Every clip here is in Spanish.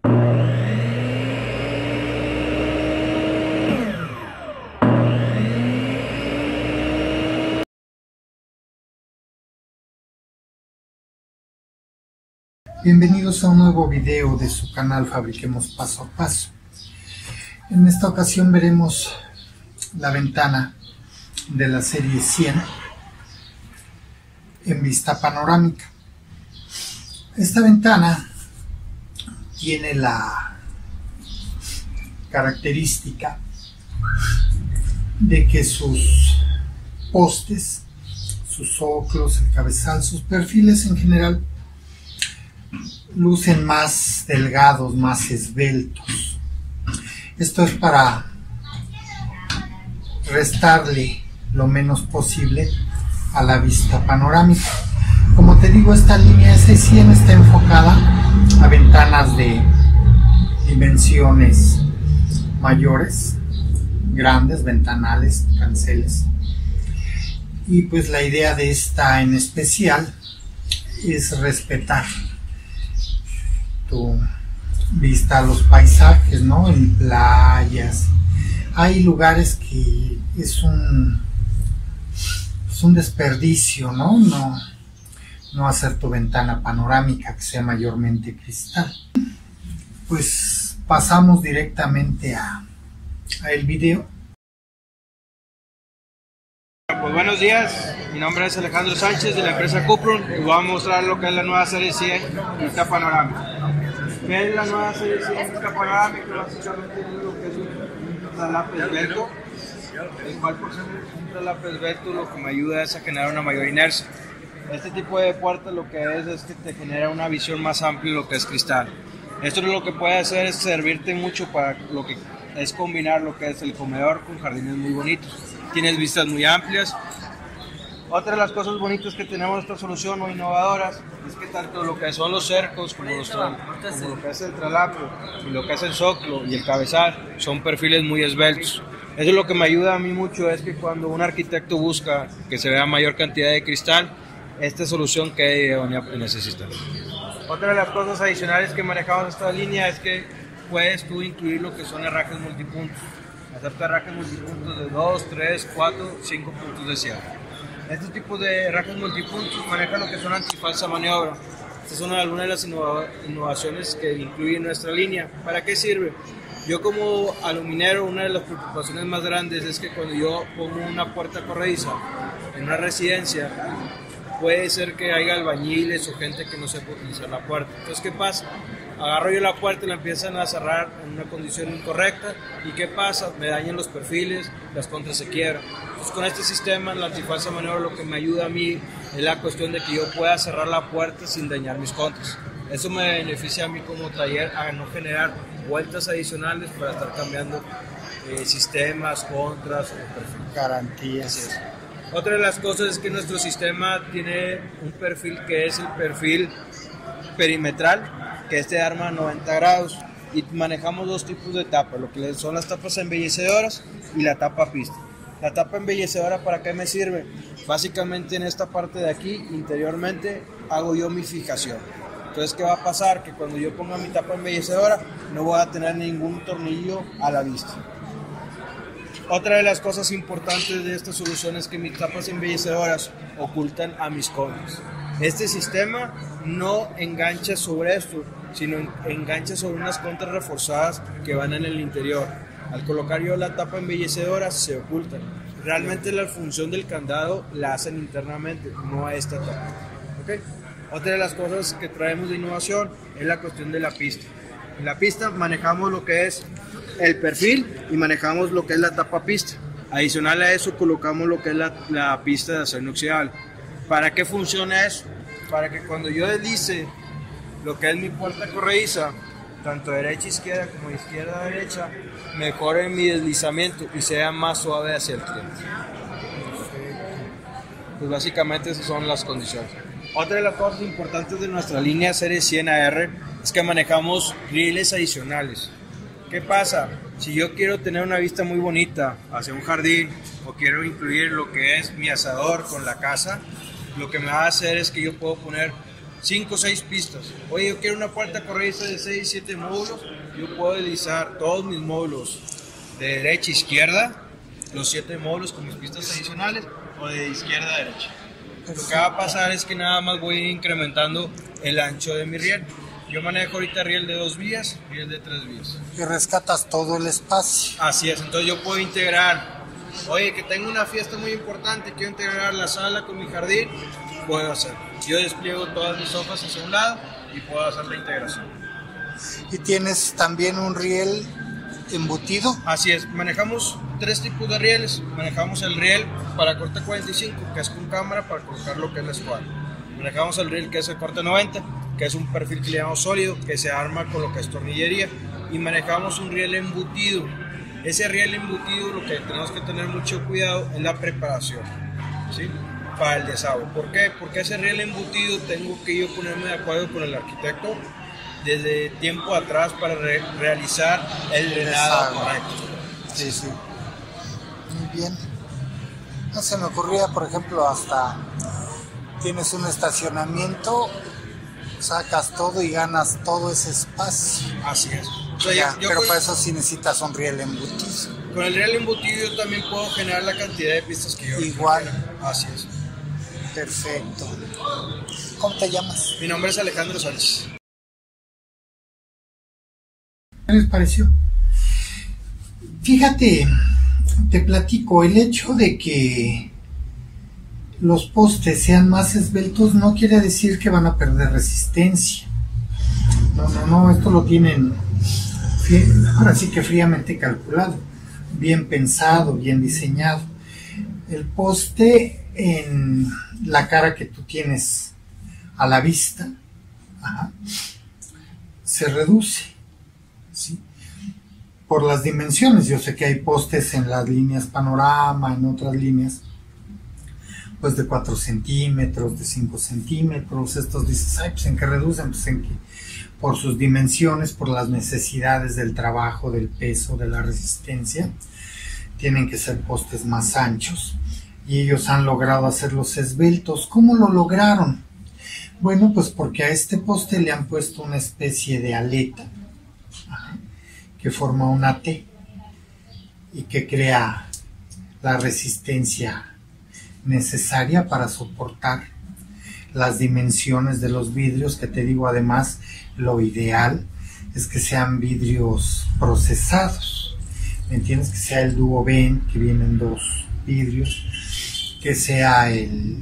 Bienvenidos a un nuevo video de su canal Fabriquemos Paso a Paso. En esta ocasión veremos la ventana de la serie 100 en vista panorámica. Esta ventana tiene la característica de que sus postes, sus zócalos, el cabezal, sus perfiles en general lucen más delgados, más esbeltos. Esto es para restarle lo menos posible a la vista panorámica. Como te digo, esta línea S100 está enfocada a ventanas de dimensiones mayores, grandes, ventanales, canceles. Y pues la idea de esta en especial es respetar tu vista a los paisajes, ¿no? En playas hay lugares que es un desperdicio, ¿no? No hacer tu ventana panorámica que sea mayormente cristal. Pues pasamos directamente a el video. Pues buenos días, mi nombre es Alejandro Sánchez de la empresa Cuprum y voy a mostrar lo que es la nueva serie 100 vista panorámica. ¿Qué es la nueva serie 100 vista panorámica? Básicamente es lo que es un traslape esbelto, el cual por ser un traslape esbelto lo que me ayuda es a generar una mayor inercia. Este tipo de puertas lo que es que te genera una visión más amplia de lo que es cristal. Esto lo que puede hacer es servirte mucho para lo que es combinar lo que es el comedor con jardines muy bonitos. Tienes vistas muy amplias. Otra de las cosas bonitas que tenemos en esta solución o innovadoras es que tanto lo que son los cercos como lo que es el traslape y lo que es el zócalo y el cabezal son perfiles muy esbeltos. Eso es lo que me ayuda a mí mucho, es que cuando un arquitecto busca que se vea mayor cantidad de cristal, esta solución quede idónea en ese sistema. Otra de las cosas adicionales que manejamos en esta línea es que puedes tú incluir lo que son herrajes multipuntos. Acepta herrajes multipuntos de 2, 3, 4, 5 puntos de cierre. Este tipo de herrajes multipuntos manejan lo que son antifalsa maniobra. Estas son algunas de las innovaciones que incluye nuestra línea. ¿Para qué sirve? Yo como aluminero, una de las preocupaciones más grandes es que cuando yo pongo una puerta corrediza en una residencia, puede ser que haya albañiles o gente que no sepa utilizar la puerta. Entonces, ¿qué pasa? Agarro yo la puerta y la empiezan a cerrar en una condición incorrecta. ¿Y qué pasa? Me dañan los perfiles, las contras se quiebran. Entonces, con este sistema, la antifalsa maniobra, lo que me ayuda a mí es la cuestión de que yo pueda cerrar la puerta sin dañar mis contras. Eso me beneficia a mí como taller a no generar vueltas adicionales para estar cambiando sistemas, contras o perfiles. Garantías. Otra de las cosas es que nuestro sistema tiene un perfil que es el perfil perimetral, que este arma 90 grados, y manejamos dos tipos de tapas, lo que son las tapas embellecedoras y la tapa pista. La tapa embellecedora, ¿para qué me sirve? Básicamente en esta parte de aquí, interiormente, hago yo mi fijación. Entonces, ¿qué va a pasar? Que cuando yo ponga mi tapa embellecedora, no voy a tener ningún tornillo a la vista. Otra de las cosas importantes de esta solución es que mis tapas embellecedoras ocultan a mis contras. Este sistema no engancha sobre esto, sino engancha sobre unas contras reforzadas que van en el interior. Al colocar yo la tapa embellecedora se ocultan. Realmente la función del candado la hacen internamente, no a esta tapa. ¿Okay? Otra de las cosas que traemos de innovación es la cuestión de la pista. En la pista manejamos lo que es el perfil y manejamos lo que es la tapa pista. Adicional a eso colocamos lo que es la pista de acero inoxidable. ¿Para qué funciona eso? Para que cuando yo deslice lo que es mi puerta corrediza, tanto derecha izquierda como izquierda derecha, mejore mi deslizamiento y sea más suave hacia el cliente. Pues básicamente esas son las condiciones. Otra de las cosas importantes de nuestra línea serie 100 AR es que manejamos rieles adicionales. ¿Qué pasa? Si yo quiero tener una vista muy bonita hacia un jardín o quiero incluir lo que es mi asador con la casa, lo que me va a hacer es que yo puedo poner 5 o 6 pistas. Oye, yo quiero una puerta corrediza de 6, 7 módulos. Yo puedo deslizar todos mis módulos de derecha a izquierda, los 7 módulos con mis pistas adicionales, o de izquierda a derecha. Lo que va a pasar es que nada más voy incrementando el ancho de mi riel. Yo manejo ahorita riel de 2 vías, riel de 3 vías. Y rescatas todo el espacio. Así es, entonces yo puedo integrar. Oye, que tengo una fiesta muy importante, quiero integrar la sala con mi jardín, puedo hacerlo. Yo despliego todas mis hojas hacia un lado y puedo hacer la integración. ¿Y tienes también un riel embutido? Así es, manejamos 3 tipos de rieles. Manejamos el riel para corte 45, que es con cámara para colocar lo que es la escuadra. Manejamos el riel que es el corte 90, que es un perfil que le llamamos sólido, que se arma con lo que es tornillería. Y manejamos un riel embutido. Ese riel embutido, lo que tenemos que tener mucho cuidado es la preparación, ¿sí? Para el desagüe. ¿Por qué? Porque ese riel embutido tengo que yo ponerme de acuerdo con el arquitecto desde tiempo atrás para realizar el drenado correcto. Sí, sí. Muy bien. No se me ocurría, por ejemplo, hasta tienes un estacionamiento, sacas todo y ganas todo ese espacio. Así es. Ya, pero para eso sí necesitas un riel embutido. Con el riel embutido yo también puedo generar la cantidad de pistas que yo igual quiera. Así es. Perfecto. ¿Cómo te llamas? Mi nombre es Alejandro Sánchez. ¿Qué les pareció? Fíjate, te platico, el hecho de que los postes sean más esbeltos no quiere decir que van a perder resistencia. No, esto lo tienen ahora sí que fríamente calculado, bien pensado, bien diseñado. El poste en la cara que tú tienes a la vista, se reduce, ¿sí? Por las dimensiones. Yo sé que hay postes en las líneas panorama, en otras líneas pues de 4 centímetros, de 5 centímetros. Estos dices, ay, pues en qué reducen, pues en que por sus dimensiones, por las necesidades del trabajo, del peso, de la resistencia, tienen que ser postes más anchos, y ellos han logrado hacerlos esbeltos. ¿Cómo lo lograron? Bueno, pues porque a este poste le han puesto una especie de aleta que forma una T y que crea la resistencia necesaria para soportar las dimensiones de los vidrios, que te digo, además lo ideal es que sean vidrios procesados, ¿me entiendes? Que sea el Duoben, que vienen 2 vidrios, que sea el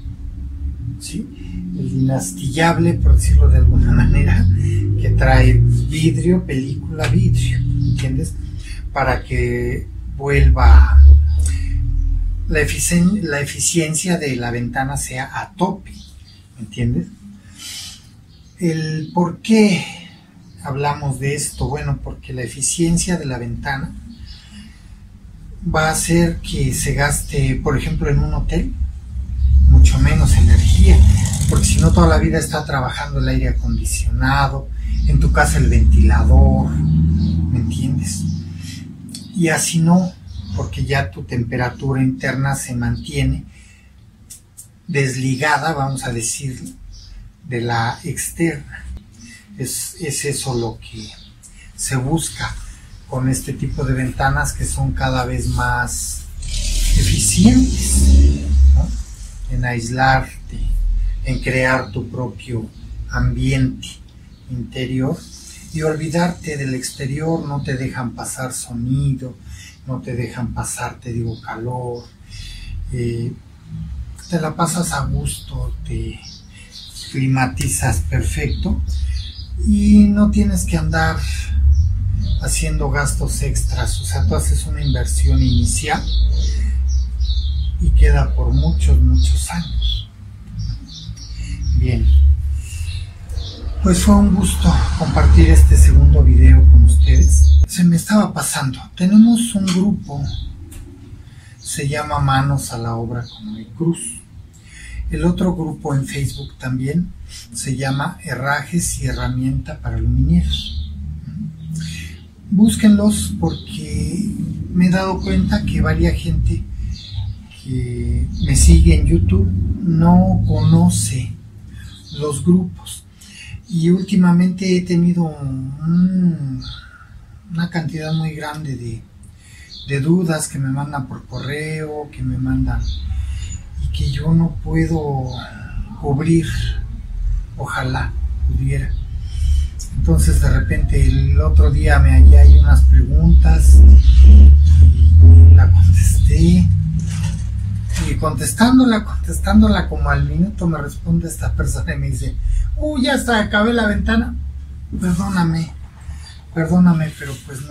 inastillable, por decirlo de alguna manera, que trae vidrio, película, vidrio, ¿entiendes? Para que vuelva la eficiencia de la ventana sea a tope, ¿me entiendes? El por qué hablamos de esto, bueno, porque la eficiencia de la ventana va a hacer que se gaste, por ejemplo, en un hotel, mucho menos energía, porque si no toda la vida está trabajando el aire acondicionado, en tu casa el ventilador, ¿me entiendes? Y así no, porque ya tu temperatura interna se mantiene desligada, vamos a decir, de la externa. Es eso lo que se busca con este tipo de ventanas, que son cada vez más eficientes, ¿no? En aislarte, en crear tu propio ambiente interior y olvidarte del exterior. No te dejan pasar sonido, no te dejan pasar, te digo, calor, te la pasas a gusto, te climatizas perfecto y no tienes que andar haciendo gastos extras. O sea, tú haces una inversión inicial y queda por muchos años. Bien, pues fue un gusto compartir este segundo video con ustedes. Se me estaba pasando, tenemos un grupo, se llama Manos a la Obra con el Cruz. El otro grupo en Facebook también se llama Herrajes y Herramienta para Aluminieros. Búsquenlos, porque me he dado cuenta que varia gente que me sigue en YouTube no conoce los grupos. Y últimamente he tenido una cantidad muy grande de dudas que me mandan por correo, que me mandan y que yo no puedo cubrir. Ojalá pudiera. Entonces de repente el otro día me hallé ahí unas preguntas y la contesté. Y contestándola como al minuto me responde esta persona y me dice: ya hasta acabé la ventana. Perdóname, pero pues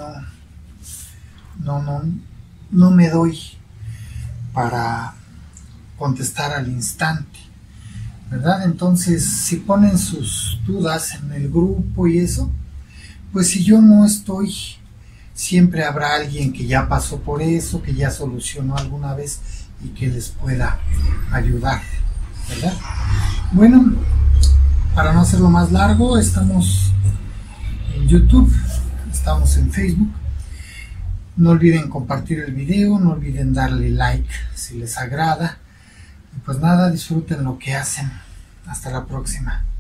no me doy para contestar al instante, ¿verdad? Entonces, si ponen sus dudas en el grupo y eso, pues si yo no estoy, siempre habrá alguien que ya pasó por eso, que ya solucionó alguna vez y que les pueda ayudar, ¿verdad? Bueno, para no hacerlo más largo, estamos en YouTube, estamos en Facebook. No olviden compartir el video, no olviden darle like si les agrada. Y pues nada, disfruten lo que hacen. Hasta la próxima.